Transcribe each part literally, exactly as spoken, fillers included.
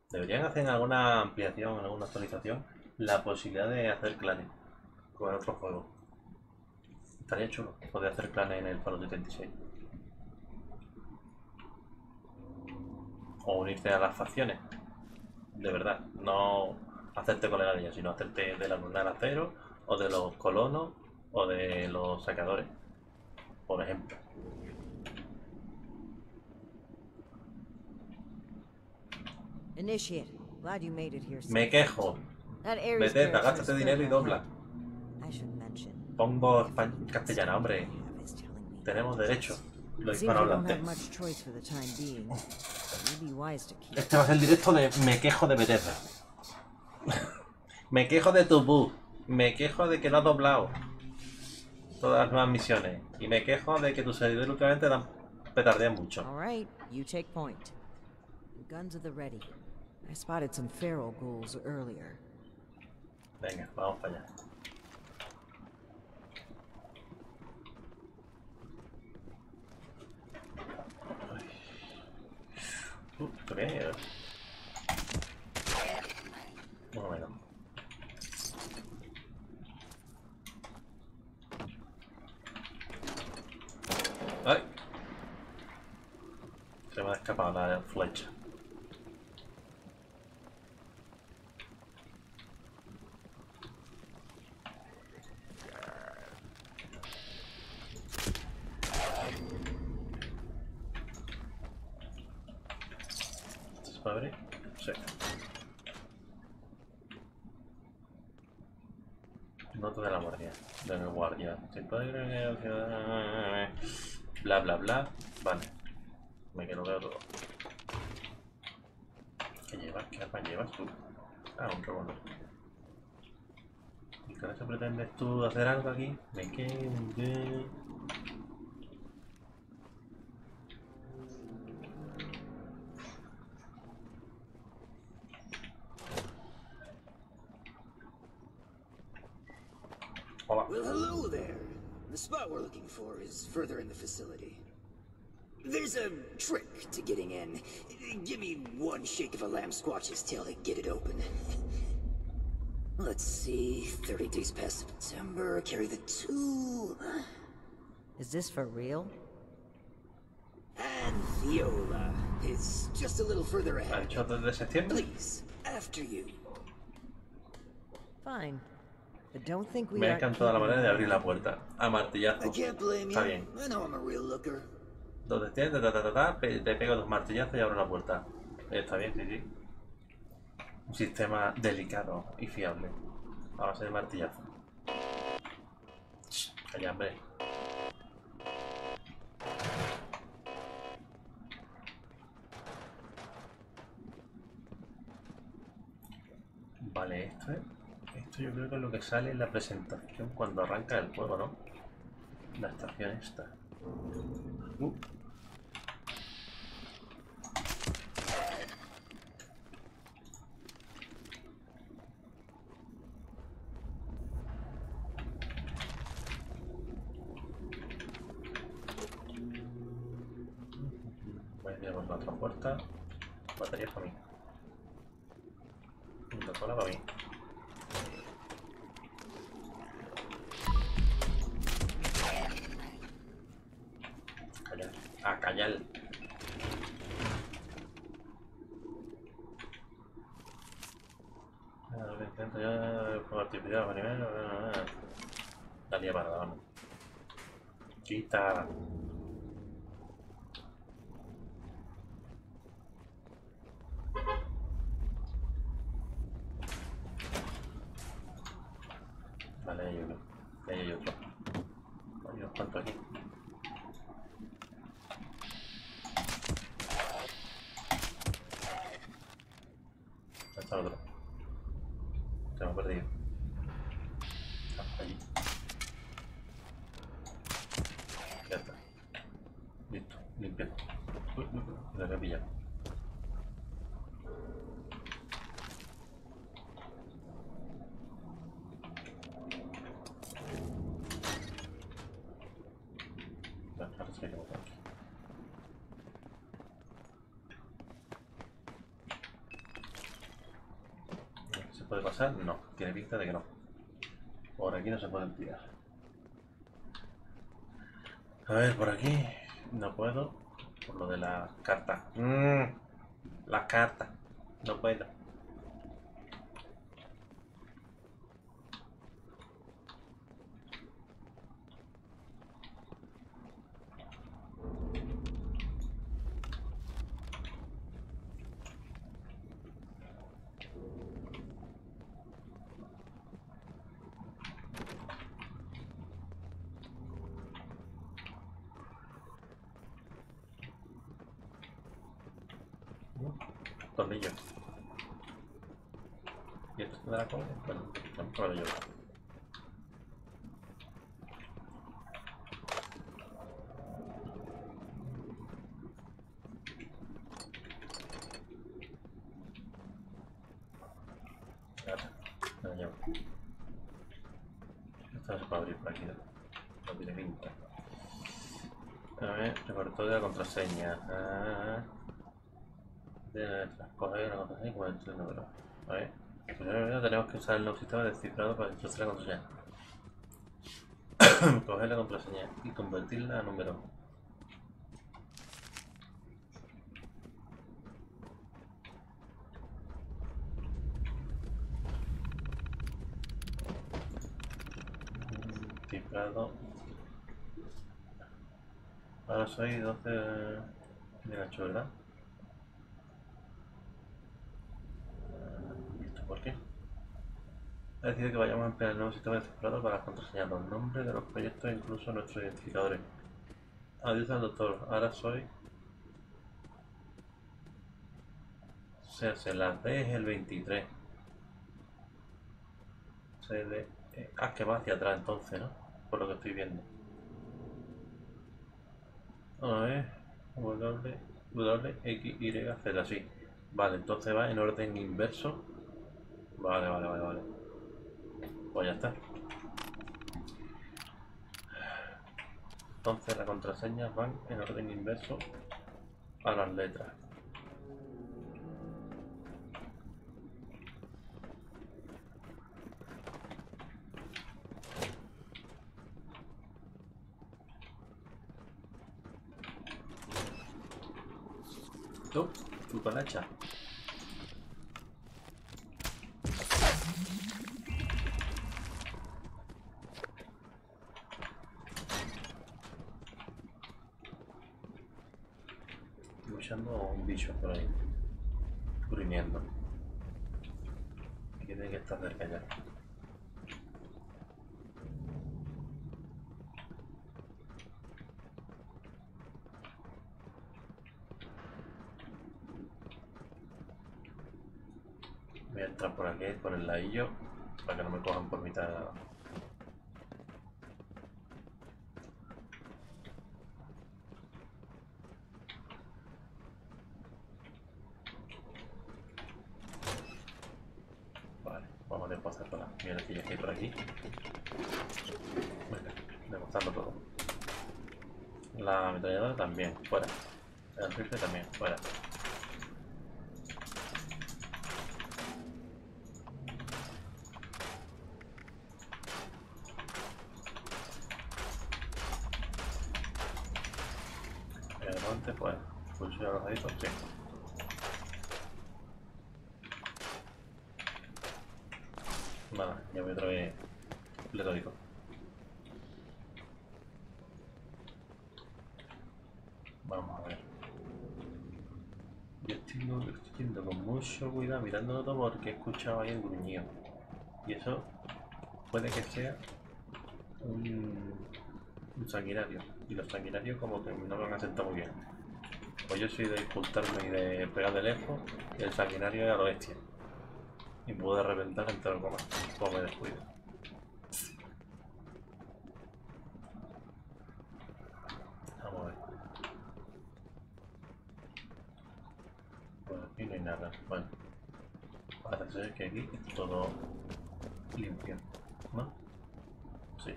Deberían hacer en alguna ampliación, en alguna actualización, la posibilidad de hacer clanes con otro juego. Estaría chulo poder hacer clanes en el Fallout setenta y seis. O unirte a las facciones. De verdad. No hacerte colega de ellos, sino hacerte de la lunar acero, o de los colonos, o de los sacadores. Por ejemplo. Initiate. Glad you made it here. Me quejo. That Ares Bethesda, character is gástate dinero y fairly dobla. I should mention. Pongo castellana, hombre. Is telling me Tenemos derecho. Los Seems we don't have hispanohablantes. much choice for the time being. You'd be wise to keep. Este va a ser el directo de me quejo de Bethesda. Me quejo de tu bug. Me quejo de que no has doblado todas las nuevas misiones. Y me quejo de que tus servidores últimamente dan petardean mucho. All right, you take point. The guns are the ready. I spotted some feral ghouls earlier. Venga, vamos para allá. Uh, ¿esto qué es? Bueno, bueno. ¡Ay! Se me ha escapado la flecha. ¿Se puede abrir? Sí. Nota de la guardia. De mi guardia. Se puede... Bla bla bla. Vale. Me quedo veo todo. ¿Qué llevas? ¿Qué arma llevas tú? Ah, un revólver. ¿Y con eso pretendes tú hacer algo aquí? Me quedo... Hola. Well, hello there. The spot we're looking for is further in the facility. There's a trick to getting in. Give me one shake of a lamb squatch's tail to get it open. Let's see, thirty days past September, carry the two. Is this for real? And Viola is just a little further ¿Ha ahead. hecho desde septiembre? Please, after you. Fine. But don't think we Me ha are encantado la manera de abrir la puerta. A martillazo. I can't blame you. Está bien. I know I'm a real looker. Donde estés, ta, ta, ta, ta, ta, pe- te pego dos martillazos y abro la puerta. Está bien, sí, sí. Un sistema delicado y fiable. A base de martillazo. Shh, calla, hombre. Vale, esto es... Esto yo creo que es lo que sale en la presentación cuando arranca el juego, ¿no? La estación esta. Uh. Voy a ir por la otra puerta. Batería para mí. Coca-Cola para mí. Callar. A callar. Intento ya por actividad primero. La lía para vamos. Quita. Vale, hay uno. Ahí hay otro. Hay unos cuantos aquí. ¿Dónde está el otro? Se me ha perdido. Ah, allí. Ya está. Listo. Limpiado. Uy, uy, uy. Me lo he pillado. Vale, ahora sí que tengo por aquí. puede pasar? No, tiene pinta de que no. Por aquí no se pueden tirar. A ver, por aquí no puedo. Por lo de las cartas. Mmm, las cartas. No puedo. Tornillo. ¿Y esto te da la cola? Bueno, no lo llevo. Claro, me lo llevo. Esto no se puede abrir por aquí, ¿no? No tiene pinta. A ver, recordatorio de la contraseña. Ah, de coger la contraseña y convertir el número. A ver, primero tenemos que usar el nuevo sistema de cifrado para introducir la contraseña. Coger la contraseña y convertirla a número. Cifrado. Ahora soy doce de ocho, ¿verdad? ¿Esto por qué? Ha decidido que vayamos a emplear el nuevo sistema de cifrado para las contraseñas, los nombres de los proyectos e incluso nuestros identificadores. Adiós al doctor, ahora soy... O sea, se las D es el veintitrés. C D... E. Ah, que va hacia atrás entonces, ¿no? Por lo que estoy viendo. A ver... W... W, X, Y, Z, sí. Vale, entonces va en orden inverso. Vale, vale, vale, vale. Pues ya está. Entonces las contraseñas van en orden inverso a las letras. Tú, tú con la hacha. Luchando a un bicho por ahí, gruñendo. Aquí tiene que estar cerca ya. Voy a entrar por aquí, por el ladillo, para que no me cojan por mitad de nada. Vale, vamos a despostar todas las mierdecillas que hay por aquí. Venga, demostrando todo. La ametralladora también, fuera. El rifle también, fuera. El guante, pues, pulso arrojadizo, sí. Nada, ya voy otra vez pletórico. Vamos a ver. Yo estoy, estoy yendo con mucho cuidado mirándolo todo porque he escuchado ahí el gruñido. Y eso puede que sea un, un sanguinario. Y los sanguinarios como que no me han asentado muy bien. Pues yo soy de ocultarme y de pegar de lejos. Y el sanguinario es a lo bestia. Y puedo reventar entre algo más. Como me descuido. Vamos a ver. Pues aquí no hay nada. Bueno. Parece ser que aquí es todo limpio. ¿No? Sí.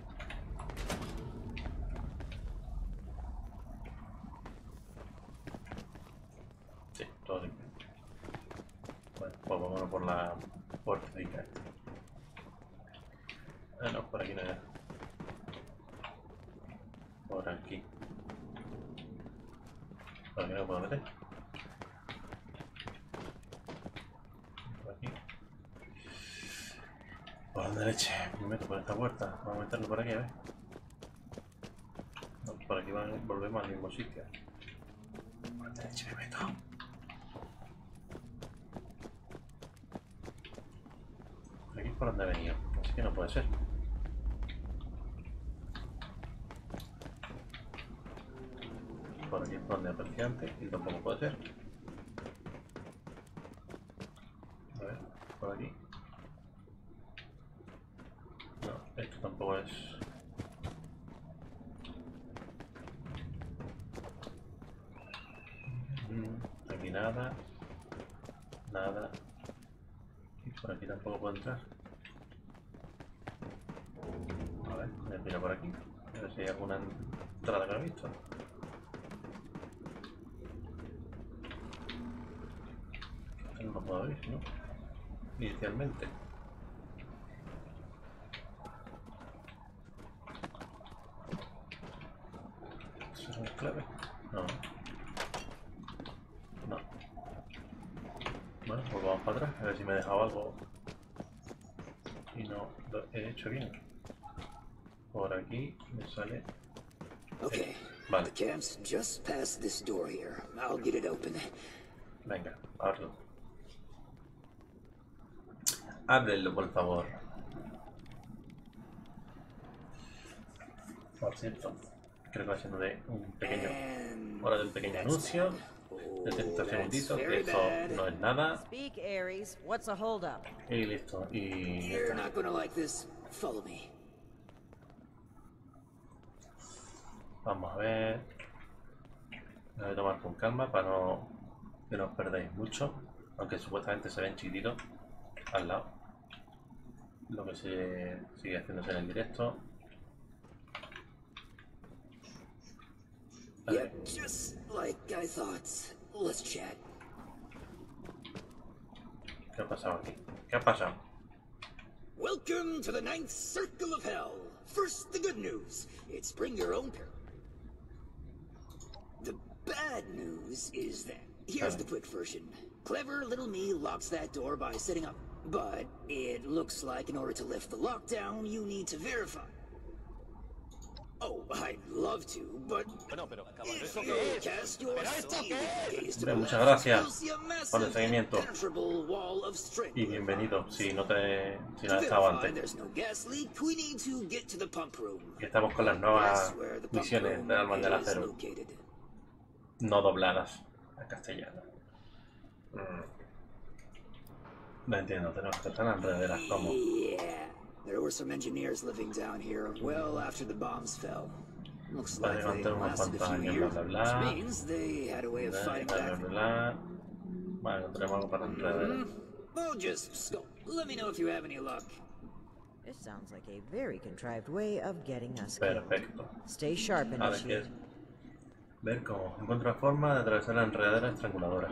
Sí, todo limpio. Bueno, pues vámonos por la fortificarte. Ah, no, por aquí no era. Por aquí. Por aquí no puedo meter. Por aquí. Por donde leche. Me meto por esta puerta. Vamos a meterlo por aquí, a ver. No, por aquí van, volvemos al mismo sitio. Por donde leche me meto. Por aquí es por donde he venido. Así que no puede ser. Por aquí es por donde aparecía antes y tampoco puede ser. A ver, por aquí. No, esto tampoco es. Mm, aquí nada. Nada. Y por aquí tampoco puedo entrar. A ver, me miro por aquí. A ver si hay alguna entrada que no he visto. No lo puedo abrir, ¿no? Inicialmente. ¿Eso es clave? No. No. Bueno, pues vamos para atrás, a ver si me he dejado algo y no lo he hecho bien. Por aquí me sale. Okay. Vale. The camp's just past this door here. I'll get it open. Venga, ábrelo. Ábrelo, por favor. Por cierto, creo que va siendo de un pequeño. And Hora del pequeño anuncio. De treinta segunditos, que eso no es nada. Speak, Ares. What's a holdup? Y listo. Y ya You're está. not gonna like this. Follow me. Vamos a ver. Me voy a tomar con calma para no que no os perdáis mucho. Aunque supuestamente se ven chiquititos al lado. Lo que se sigue haciéndose en el directo. Yeah, just like I thought. Let's chat. ¿Qué ha pasado aquí? ¿Qué ha pasado? Welcome to the ninth circle of hell. First, the good news. It's bring your own peril. The bad news is that here's the quick version. Clever little me locks that door by setting up. But it looks like in order to lift the lockdown, you need to verify. Oh, I'd love to, but Bueno, pero cabrón, if ¿eso you qué es? cast your ¿Pero esto steely qué es? gaze to Hombre, the muchas left, gracias you'll see a por el massive, seguimiento. impenetrable wall of strength. Y bienvenido, si no te si no To has estado verify antes. there's no gas leak, we need to get to the pump room. Y estamos con las That's nuevas where the pump misiones room de Almas del is Acero. located. No dobladas a castellano. Mm. No entiendo, tenemos que estar enredaderas como. Yeah, there were some engineers living down here well after the bombs fell. Looks Vale, like they contar unos lasted a cuantos few años, years, bla, bla, which bla. means they had a way of Bla, fighting bla, back. bla, bla. Vale, encontraremos algo para enredadera. Mm, Well, just scope. Let me know if you have any luck. This sounds like a very contrived way of getting us killed. Perfecto. Stay sharp, Ahora que Initiate. ver cómo encuentro la forma de atravesar la enredadera estranguladora.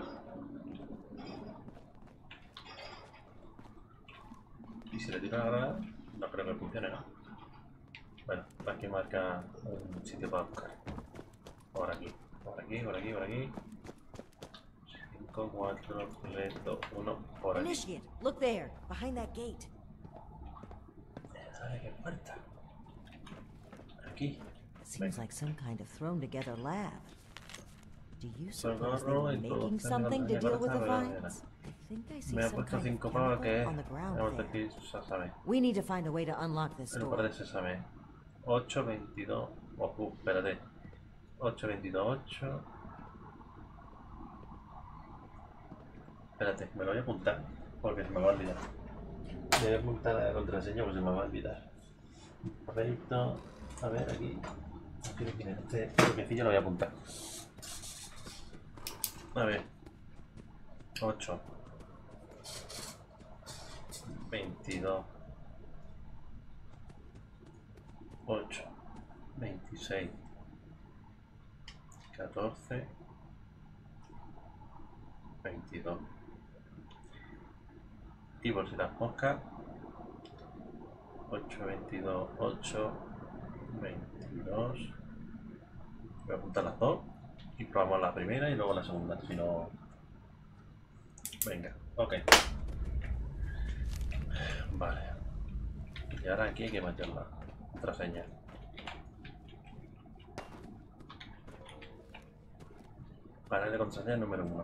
Y si le tiro la granada, no creo que funcione, ¿no? Bueno, aquí marca un sitio para buscar. Por aquí, por aquí, por aquí, por aquí. cinco, cuatro, tres, dos, uno, por aquí. Initiate, look there, behind that gate. ¿Sabe qué puerta? Aquí. It seems like some kind of thrown together lab. Do you suppose they Socorro, were y todo making está something to en la deal with the enredadera. vines? I think I see Me ha some puesto kind of cinco pavos que chemical es. on the ground Vamos a there. decir, sésame. We need to find a way to unlock this El lugar door. de sésame. ocho, veintidós. Oh, uh, espérate. ocho, veintidós, ocho. Espérate, me lo voy a apuntar porque se me va a olvidar. Me voy a apuntar la contraseña porque se me va a olvidar. Perfecto. A ver, aquí. Aquí lo tiene. Este bloquecillo lo voy a apuntar. A ver. ocho. veintidós. ocho. veintiséis. catorce. veintidós. Y por si las moscas, ocho, veintidós, ocho, veintidós. Voy a apuntar las dos y probamos la primera y luego la segunda, si no... Venga, ok. Vale. Y ahora aquí hay que meter la contraseña. Panel de contraseña número uno.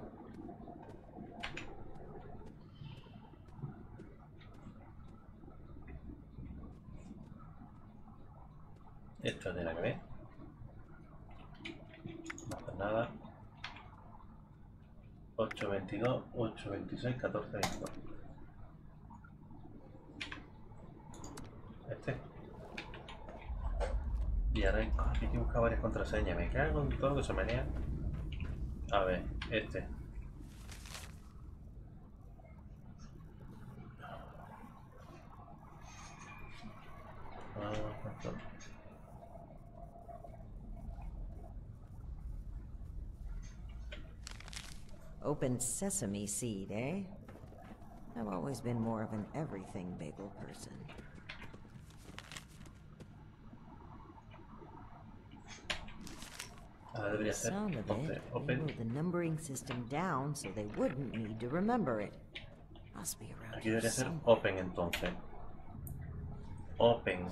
Esto tiene que ver. No hace nada. ocho, veintidós, ocho, veintiséis, catorce, veintidós. Este. Y ahora hay hay que buscar varias contraseñas. Me cago en todo que se menea. A ver, este. Ah, esto. Open sesame seed, eh? I've always been more of an everything bagel person. Ahora debería The ser sound of entonces it, they open. wrote the numbering system down so they wouldn't need to remember it. Must be around Aquí here debería ser somewhere. open entonces. Open.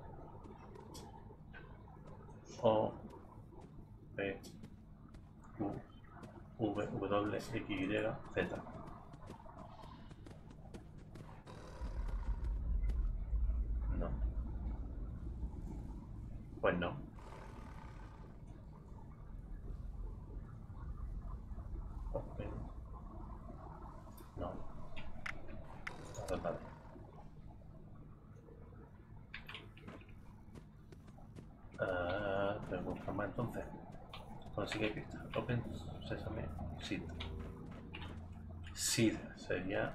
O P U V W X Y Z. No. Pues no. Open. No. Total. Ah, tengo que buscar más entonces. Consigue pista. Open Sesame Seed. Seed sería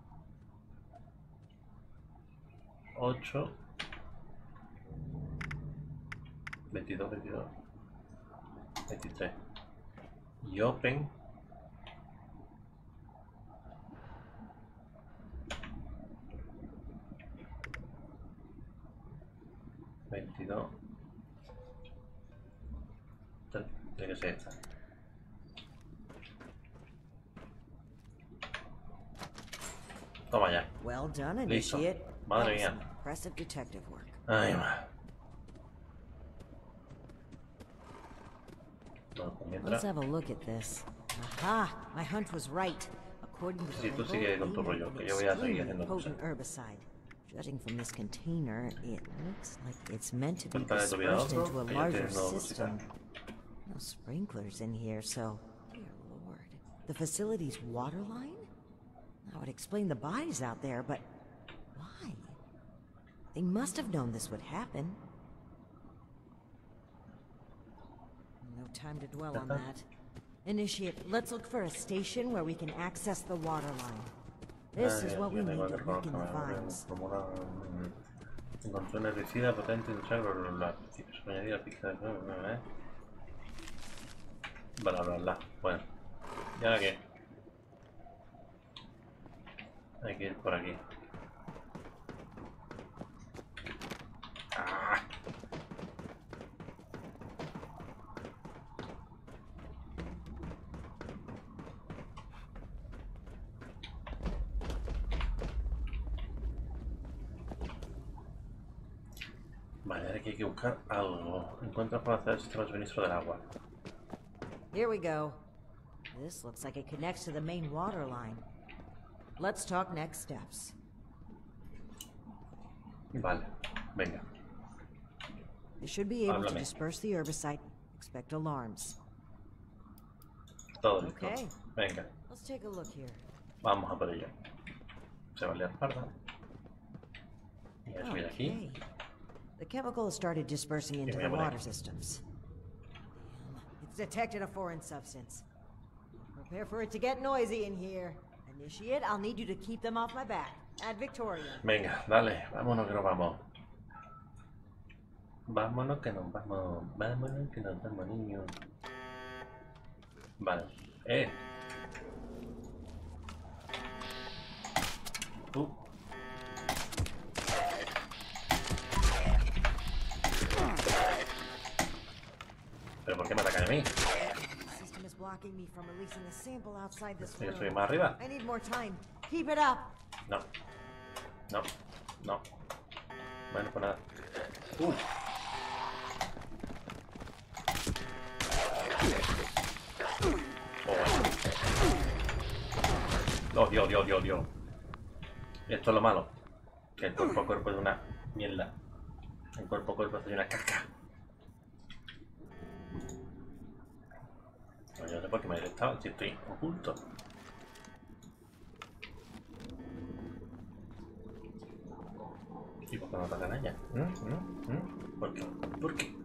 ocho, veintidós, veintidós, veintitrés. Y Open veintidós. Tiene que ser esta. Toma ya. Well done, Listo. initiate. Madre Awesome. mía. Impressive detective work. Ay, va. No, pues mientras. Let's have a look at this. Aha! My hunch was right. According to Sí, the tú sigue con tu label, rollo, an que yo voy a seguir extremely haciendo cosas. potent herbicide. Judging from this container, it looks like it's meant to be Cuéntale tu vida a dispersed otro, into a que yo larger tengo system. música. No sprinklers in here, so... Dear Lord. The facility's water line? That would explain the bodies out there, but... why? They must have known this would happen. No time to dwell on that. Initiate, let's look for a station where we can access the water line. This is Ay, what we yo need tengo to que weaken the colocar vines. como una... Encontré un herbicida potente industrial, bla, bla, bla. Principios añadidos, pizca de... Bla, bla, bla. Bla, bla, bla. Bueno. ¿Y ahora qué? Hay que ir por aquí. ¡Ah! Vale, ahora que hay que buscar algo. Encuentra para hacer el sistema de suministro del agua. Here we go. This looks like it connects to the main water line. Let's talk next steps. Vale, venga. They should be able to Háblame. disperse the herbicide. Expect alarms. Todo listo. Okay. Venga, Let's take a look here. vamos a por ello. Se va a liar parda. Y voy a subir aquí. Okay. The chemical has started dispersing into voy a the poner water aquí. systems. It's detected a foreign substance. Prepare for it to get noisy in here. Initiate, I'll need you to keep them off my back. Add Victoria. Venga, dale, vámonos que nos vamos. Vámonos que nos vamos. Vámonos que nos vamos, niños. Vale. Eh. Tú. blocking me from releasing a sample outside this Yo soy room. más arriba. I need more time. Keep it up. No. No. No. Bueno, pues nada. Uy. Oh, Dios, Dios, Dios, Dios. Esto es lo malo. Que el cuerpo a cuerpo es una mierda. El cuerpo a cuerpo es una caca. No, yo no sé por qué me detectaban si estoy oculto. ¿Y por qué no atacan a ella? ¿Mm? ¿Mm? ¿Mm? ¿Por qué? ¿Por qué?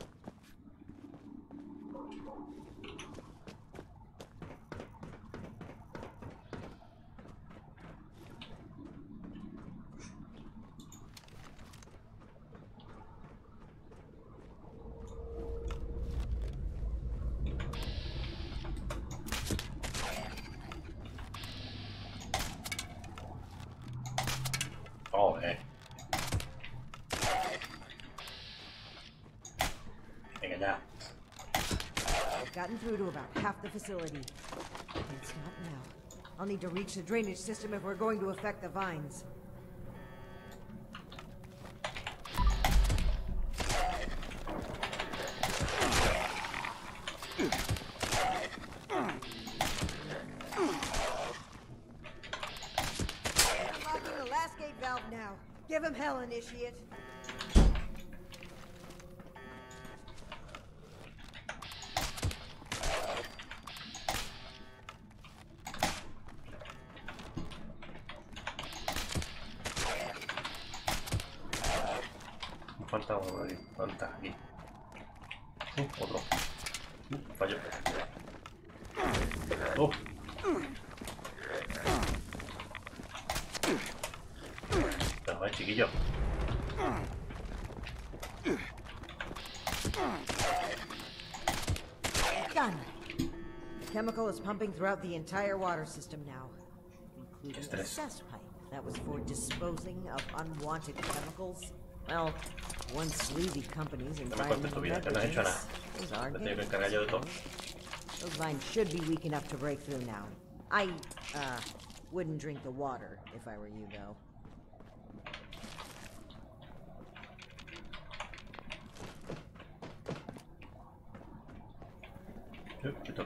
Oh, eh. Venga ya. I've gotten through to about half the facility. Can't stop now. I'll need to reach the drainage system if we're going to affect the vines. Unlocking the last gate valve now. Give him hell, initiate. Me falta uno aquí. ¿Dónde está? Aquí. Uh, otro. Uh, falló. Uh. Pero, eh, chiquillo. Done. The chemical is pumping throughout the entire water system now, including the cess pipe that was for disposing of unwanted chemicals. Well, one sleazy company's environmental negligence. Those are Me tengo que encargar yo de todo. Those vines should be weak enough to break through now. I, uh, wouldn't drink the water if I were you, though. Uh, quieto.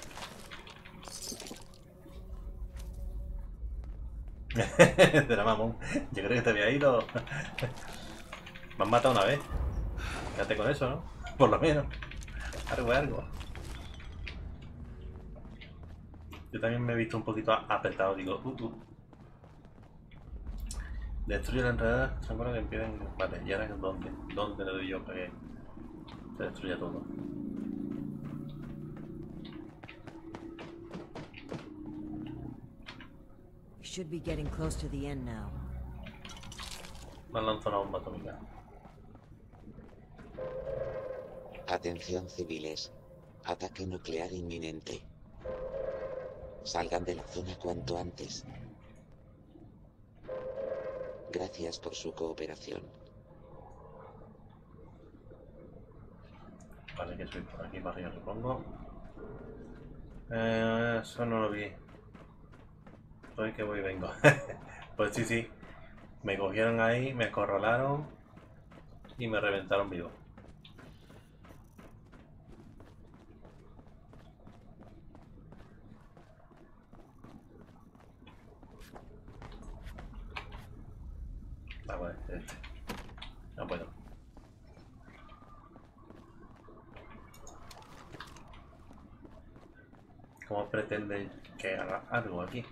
Será mamón. Yo creo que te había ido. Me han matado una vez. Quédate con eso, ¿no? Por lo menos. Algo es algo. Yo también me he visto un poquito apretado. Digo, uh, uh. Destruye la enredada. Son cosas que empiezan. Vale, y ahora es dónde. ¿Dónde le doy yo para que se destruya todo? We should be getting close to the end now. Me han lanzado una bomba atómica. Atención civiles. Ataque nuclear inminente. Salgan de la zona cuanto antes. Gracias por su cooperación. Vale, que soy por aquí para arriba, supongo. Eh, eso no lo vi. Soy que voy y vengo. Pues sí, sí. Me cogieron ahí, me acorralaron y me reventaron vivo. Ah, vale, este. No puedo. ¿Cómo pretenden que haga algo aquí?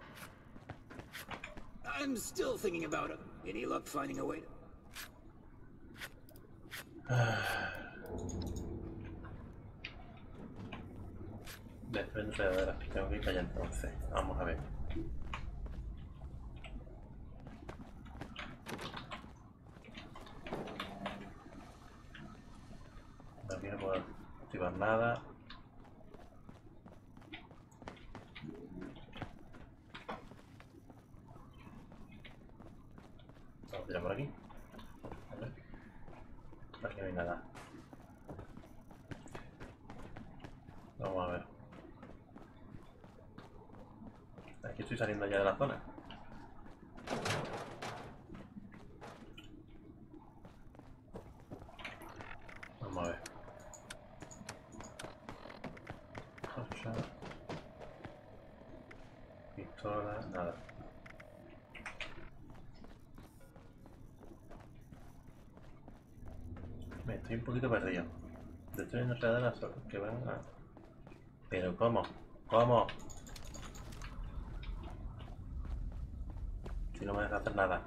I'm still thinking about it. Any luck finding a way? Defensa de veras, tengo que ir para allá entonces. Vamos a ver. Aquí no puedo activar nada. Vamos a tirar por aquí. A ver. Aquí no hay nada. Vamos a ver. Y estoy saliendo ya de la zona. Vamos a ver. Hacha. Pistola, nada. Me estoy un poquito perdido. Destruyen no se da las que van a... Pero ¿cómo? ¿Cómo? Si no me deja hacer nada.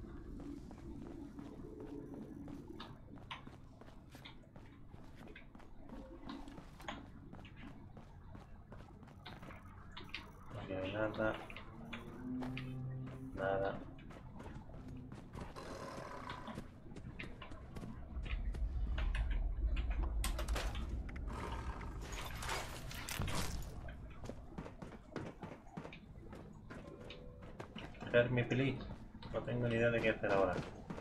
Aquí no hay nada. Nada. Mi peli. No tengo ni idea de qué hacer ahora.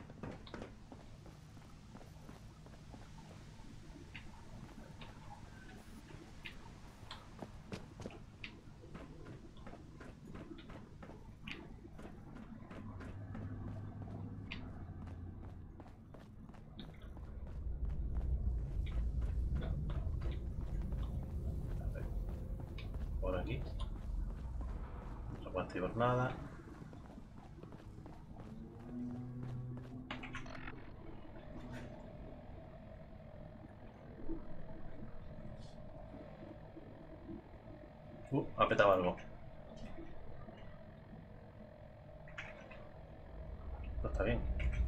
Por aquí. No se puede activar nada. Uh, ha petado algo. No está bien.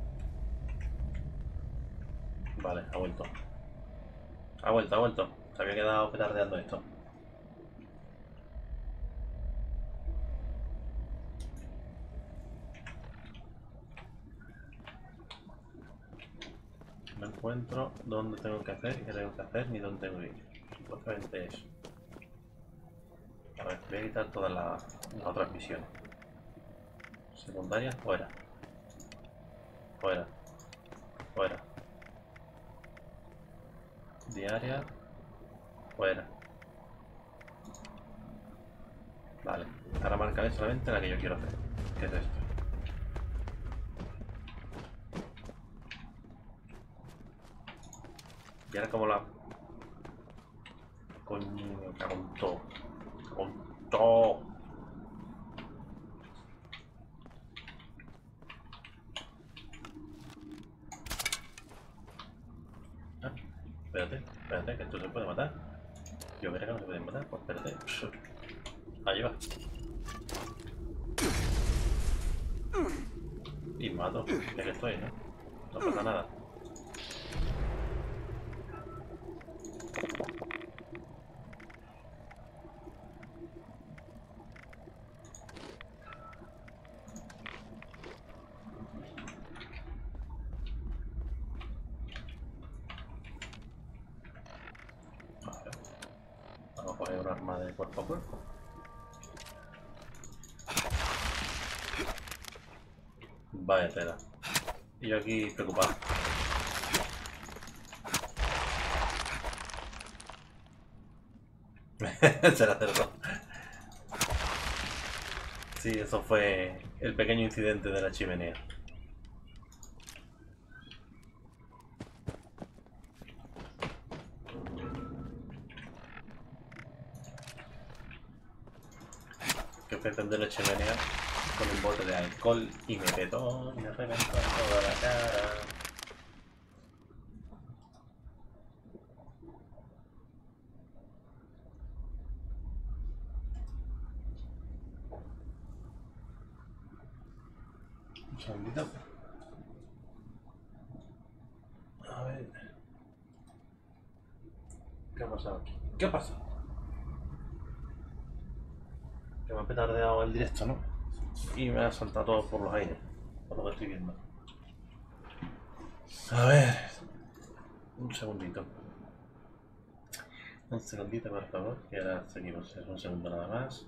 Vale, ha vuelto. Ha vuelto, ha vuelto. Se había quedado petardeando esto. No encuentro dónde tengo que hacer y qué tengo que hacer ni dónde tengo que ir. Supuestamente eso. A ver, voy a quitar todas las, las otras misiones. Secundarias, fuera. Fuera. Fuera. Diaria. Fuera. Vale. Ahora marcaré solamente la que yo quiero hacer. Que es esto. Y ahora como la... Coño, me cago en todo. Me cago en todo. Ah, espérate, espérate, que esto se puede matar. Yo creo que no se puede matar, pues espérate. Ahí va. Y mato, ya que estoy, ¿no? No pasa nada. Vale. Vamos a coger un arma de cuerpo a cuerpo. Vaya tela. Y yo aquí preocupado. Se la acertó. Sí, eso fue el pequeño incidente de la chimenea. Que fue prender la chimenea con un bote de alcohol y me petó y me reventó toda la cara. Un segundito. A ver. ¿Qué ha pasado aquí? ¿Qué ha pasado? Que me ha petardeado el directo, ¿no? Y me ha saltado todo por los aires, por lo que estoy viendo. A ver. Un segundito. Un segundito, por favor, que ahora seguimos. Es un segundo nada más.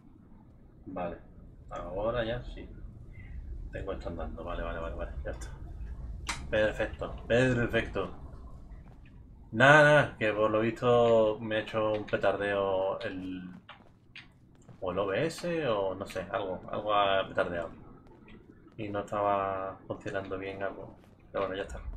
Vale. Ahora ya sí. Tengo esto andando. Vale, vale, vale, vale. Ya está. Perfecto, perfecto. Nada, nada, que por lo visto me ha hecho un petardeo el... o el O B S o no sé, algo, algo ha petardeado. Y no estaba funcionando bien algo. Pero bueno, ya está.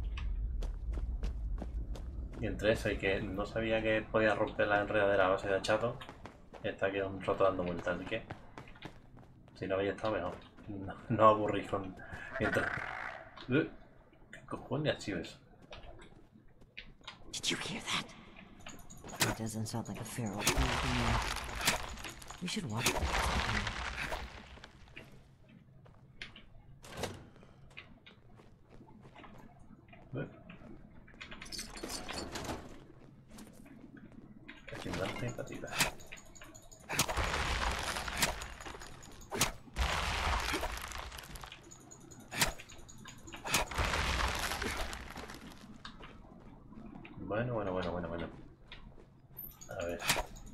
Y entre eso y que no sabía que podía romper la enredadera a base de hachazo, está aquí un rato dando vueltas, así que si no había estado mejor. No, no aburrís con... Mientras... Uh, ¿Qué cojones ha sido eso? Did you hear that? That doesn't sound like a feral bird to me. We should watch that. Uh. Sin darte patita. Bueno, bueno, bueno, bueno, bueno. A ver.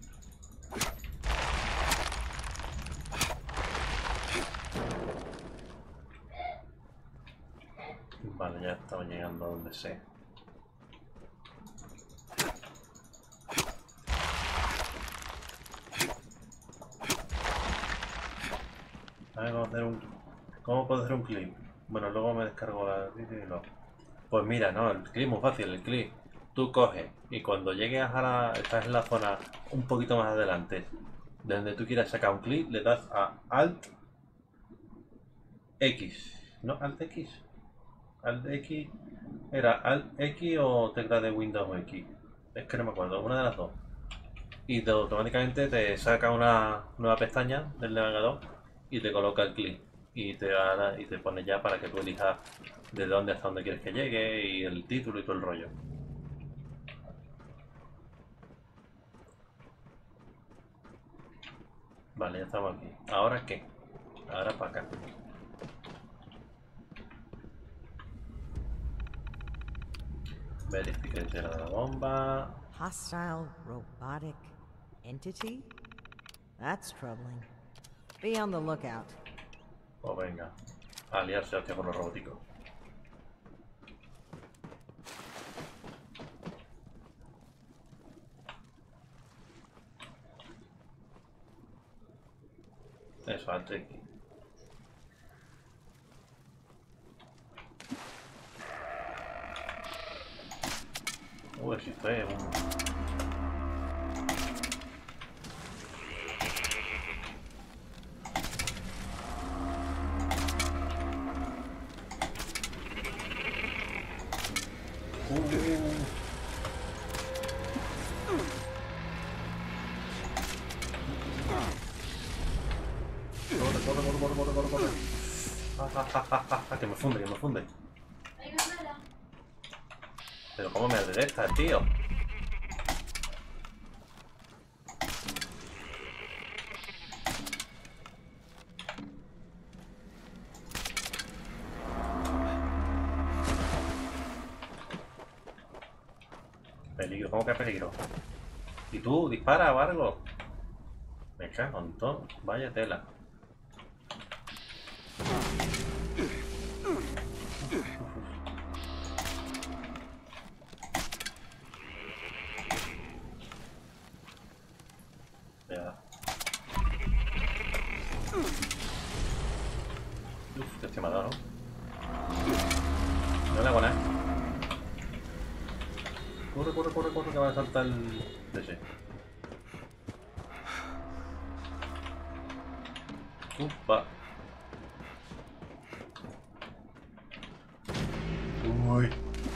Vale, ya estamos llegando a donde sea. A ver, ¿cómo hacer un... ¿Cómo puedo hacer un clip? Bueno, luego me descargo la vídeo y lo... Pues mira, no, el clip es muy fácil, el clip. Tú coges y cuando llegues a la... estás en la zona un poquito más adelante, de donde tú quieras sacar un clip, le das a Alt X. ¿No? Alt X. Alt X. ¿Era Alt X o tecla de Windows X? Es que no me acuerdo, una de las dos. Y te, automáticamente te saca una nueva pestaña del navegador y te coloca el clip. Y te, y te pone ya para que tú elijas de dónde hasta dónde quieres que llegue y el título y todo el rollo. Vale, ya estamos aquí. ¿Ahora qué? Ahora para acá. Verificación de la bomba. Hostile robotic entity? That's troubling. Be on the lookout. Pues venga, a aliarse hacia con los robóticos. Eso, Alt X. Uy, si fue un... Corre, corre, corre, corre, corre, corre, corre. Ah, ah, ah, ah, ah, ah, que me funde, que me funde. Pero cómo me adereza, tío. Peligro, ¿cómo que peligro? ¿Y tú? ¿Dispara o algo? Me cago en todo. Vaya tela. Ya. Uf, que se me ha dado, ¿no? No le hago nada. Corre, corre, corre, corre, que va a saltar el... D C. Upa. Uy.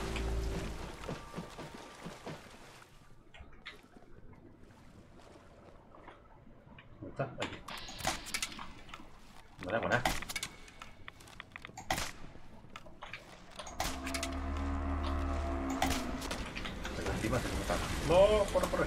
¿Dónde está? Aquí. No le hago nada. Pero encima se me está. No, corre, corre.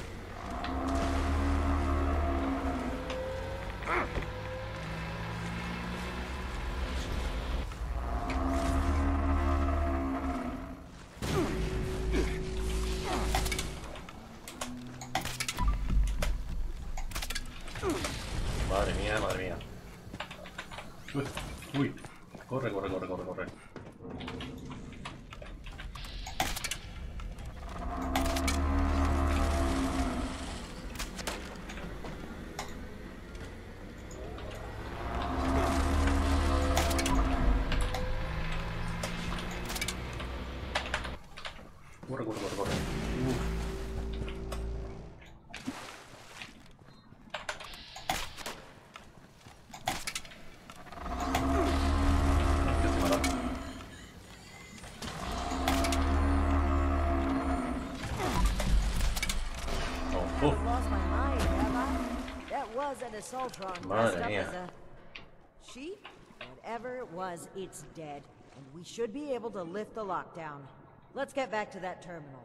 Madre mía, madre mía. Uy, uy. Corre, corre, corre, corre, corre. Corre, corre, corre, corre. Uf. Qué separado. Oh, uf. I've lost my mind, have I? That was an assaultron Madre dressed up mía. as a sheep? Whatever it was, it's dead, and we should be able to lift the lockdown. Let's get back to that terminal.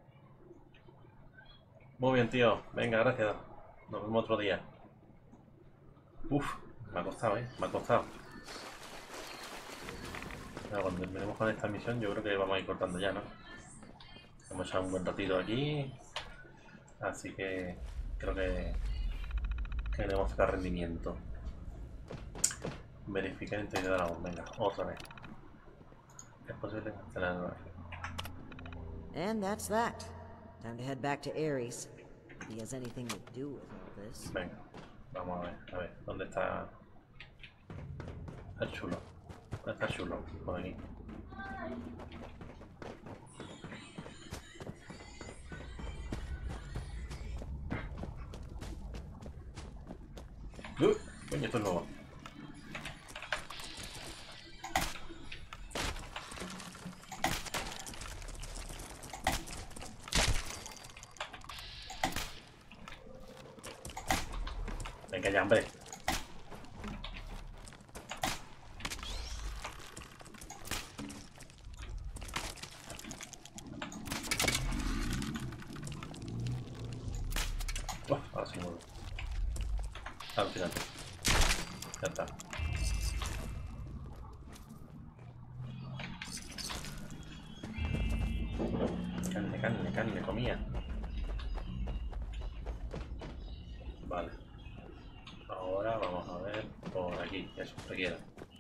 Muy bien, tío. Venga, gracias. Nos vemos otro día. Uf, me ha costado, ¿eh? Me ha costado. Ahora, cuando terminemos con esta misión, yo creo que vamos a ir cortando ya, ¿no? Hemos echado un buen ratito aquí. Así que creo que, que debemos sacar rendimiento. Verificar integridad de la voz. Venga, otra vez. Es posible cancelar el horario. And that's that. Time to head back to Ares. If he has anything to do with all this. Venga, vamos a ver, a ver, ¿dónde está el chulo? ¿Dónde está el chulo? Por aquí. ¡Uh! Coño, esto es nuevo. Venga ya, hombre. Oh, ahora sí muevo. Al final. Ya está. Carne, carne, carne, comía. Vale. Ahora vamos a ver por aquí, eso, se quiera.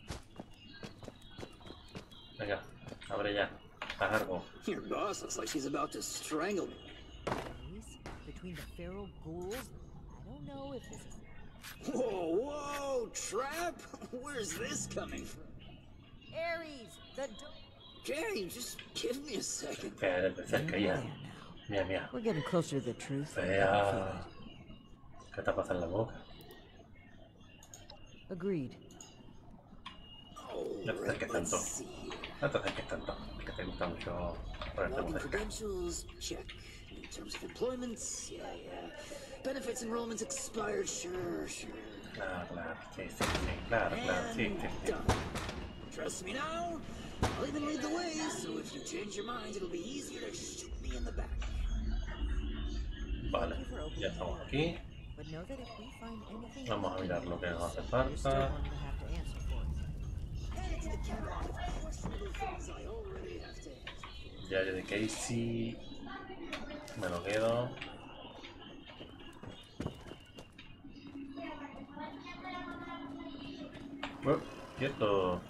Venga, abre ya. Haz algo. Your boss looks like she's about to strangle me. Ares? Between the feral ghouls? I don't know if this is... Whoa, whoa, Trap! Where's this coming from? Ares! The do- Okay, just give me a second. Que de cerca ya. There now. Mira, mira. We're getting closer to the truth. Fea. ¿Qué te pasa en la boca? Agreed. Oh, No te acerques let's tanto. see here. No te acerques tanto. Que te gusta mucho ponerte muy Login cerca. credentials, check. In terms of employment, yeah, yeah. Benefits enrollment expired, sure, sure. Claro, claro. Sí, sí, sí. Claro, claro. Sí, And sí, sí. done. Trust me now. I'll even lead the way, so if you change your mind, it'll be easier to shoot me in the back. Vale. Ya estamos aquí. But know that if we find anything Vamos a mirar lo que nos hace you're still falta. going to have to answer for it. Added to the catalog of questionable things I already have to answer. Diario de Casey. Me lo quedo. Bueno, quieto.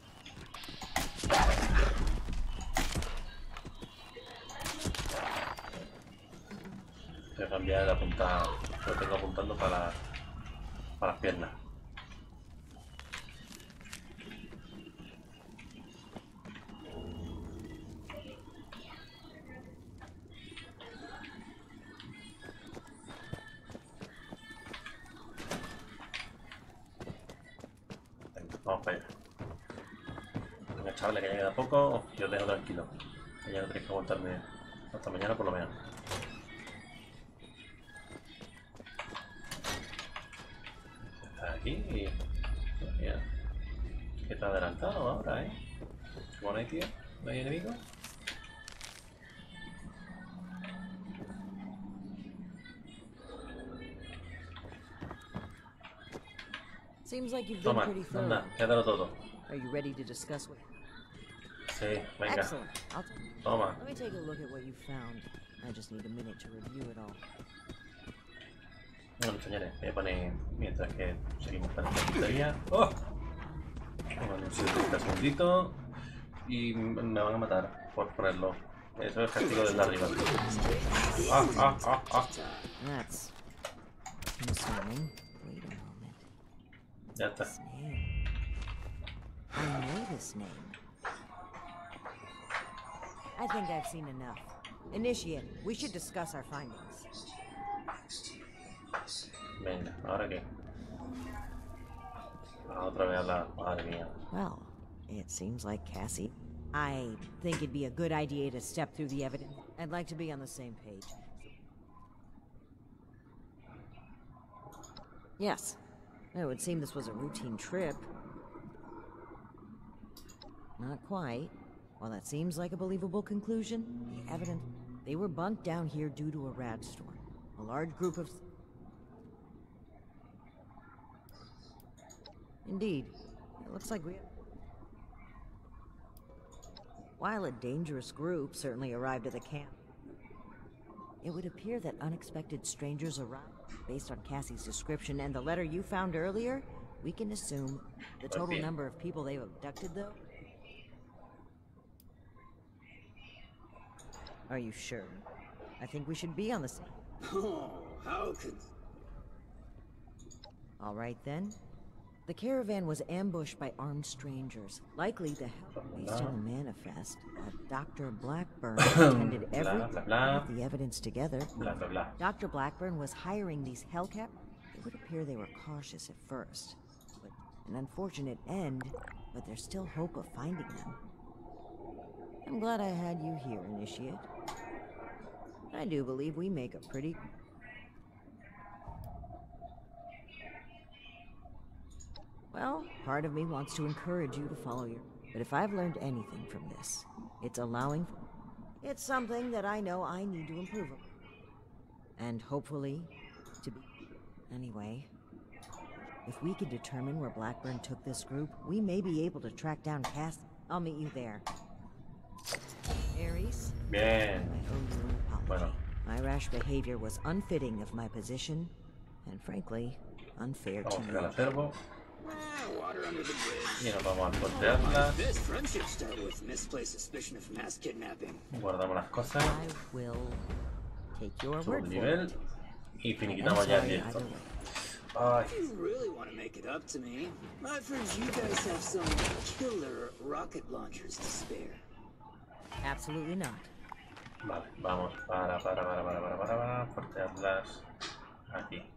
Voy a cambiar la punta. Lo tengo apuntando para, para las piernas. Venga, vamos para allá. Venga, chavales, que ya queda poco. Yo os dejo tranquilo. Que ya no tenéis que aguantarme hasta mañana por lo menos. Está aquí y... Mira. Que te ha adelantado ahora, ¿eh? ¿Cómo no hay, tío? ¿No hay enemigos? Seems like you've been Toma, pretty thorough. anda, quédalo todo. Are you ready to discuss what? Sí, venga, Excellent. I'll toma. let me take a look at what you found. I just need a minute to review it all. Bueno, señores, voy a poner mientras que seguimos con esta tontería. ¡Oh! Venga, un segundito y me van a matar por ponerlo. Eso es castigo desde arriba. ¡Ah, ah, ah, ah! That's concerning. Wait a moment. Ya está. This name. I know this name. I think I've seen enough. Initiate, we should discuss our findings. Venga, ¿ahora qué? Ah, otra vez habla. Madre mía. Well, it seems like Cassie. I think it'd be a good idea to step through the evidence. I'd like to be on the same page. Yes. It would seem this was a routine trip. Not quite. While that seems like a believable conclusion, the evidence... They were bunked down here due to a rad storm. A large group of... Indeed. It looks like we... While a dangerous group certainly arrived at the camp, it would appear that unexpected strangers arrived. Based on Cassie's description and the letter you found earlier, we can assume the total number of people they've abducted, though. Are you sure? I think we should be on the same. Oh, how could... All right, then. The caravan was ambushed by armed strangers, likely to help. Based on the manifest, that Doctor Blackburn attended every Blah, blah, blah. put the evidence together. Blah, blah, blah. Doctor Blackburn was hiring these Hellcat. It would appear they were cautious at first, but an unfortunate end. But there's still hope of finding them. I'm glad I had you here, Initiate. I do believe we make a pretty... Well, part of me wants to encourage you to follow your... But if I've learned anything from this, it's allowing... It's something that I know I need to improve on. And hopefully, to be... Anyway, if we can determine where Blackburn took this group, we may be able to track down Cass. I'll meet you there. Ares, Bien. I owe you an apology. Bueno. My rash behavior was unfitting of my position, and frankly, unfair to Vamos a ir al you. acervo Ah, water under the bridge. y nos vamos a Like portearlas. this friendship start with misplaced suspicion of mass kidnapping. Guardamos las cosas. I will take your Subo word de for nivel it. y I'm finiquitamos ya el sorry directo. either way. Ay, If you really want to make it up to me, I've heard you guys have some killer rocket launchers to spare. Absolutely not. vale, vamos para, para, para, para, para, para, para, portearlas aquí.